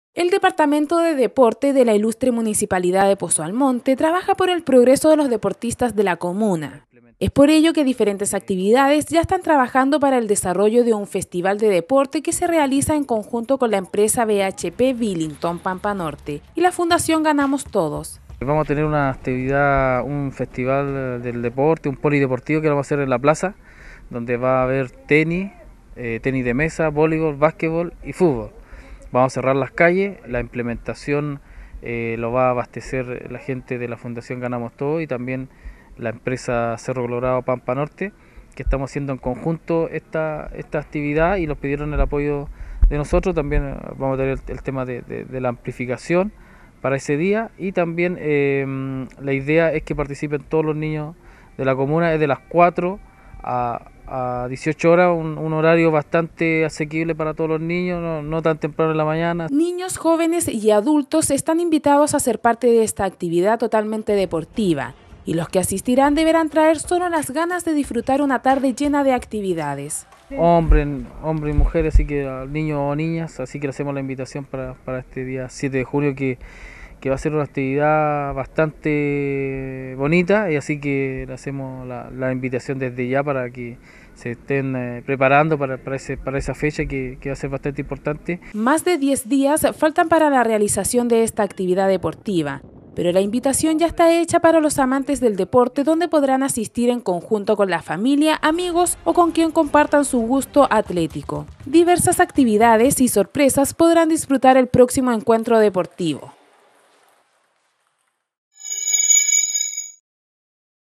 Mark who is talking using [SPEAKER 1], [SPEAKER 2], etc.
[SPEAKER 1] El Departamento de Deporte de la ilustre Municipalidad de Pozo Almonte trabaja por el progreso de los deportistas de la comuna. Es por ello que diferentes actividades ya están trabajando para el desarrollo de un festival de deporte que se realiza en conjunto con la empresa BHP Billington Pampa Norte y la Fundación Ganamos Todos.
[SPEAKER 2] Vamos a tener una actividad, un festival del deporte, un polideportivo que lo vamos a hacer en la plaza, donde va a haber tenis, tenis de mesa, voleibol, básquetbol y fútbol. Vamos a cerrar las calles, la implementación lo va a abastecer la gente de la Fundación Ganamos Todo y también la empresa Cerro Colorado Pampa Norte, que estamos haciendo en conjunto esta actividad y nos pidieron el apoyo de nosotros. También vamos a tener el tema de la amplificación para ese día y también la idea es que participen todos los niños de la comuna, es de las 4 a 18 horas, un horario bastante asequible para todos los niños, no tan temprano en la mañana.
[SPEAKER 1] Niños, jóvenes y adultos están invitados a ser parte de esta actividad totalmente deportiva y los que asistirán deberán traer solo las ganas de disfrutar una tarde llena de actividades.
[SPEAKER 2] Hombres y mujeres, así que niños o niñas, así que le hacemos la invitación para este día 7 de junio que va a ser una actividad bastante bonita y así que le hacemos la invitación desde ya para que se estén preparando para esa fecha que va a ser bastante importante.
[SPEAKER 1] Más de 10 días faltan para la realización de esta actividad deportiva, pero la invitación ya está hecha para los amantes del deporte, donde podrán asistir en conjunto con la familia, amigos o con quien compartan su gusto atlético. Diversas actividades y sorpresas podrán disfrutar el próximo encuentro deportivo.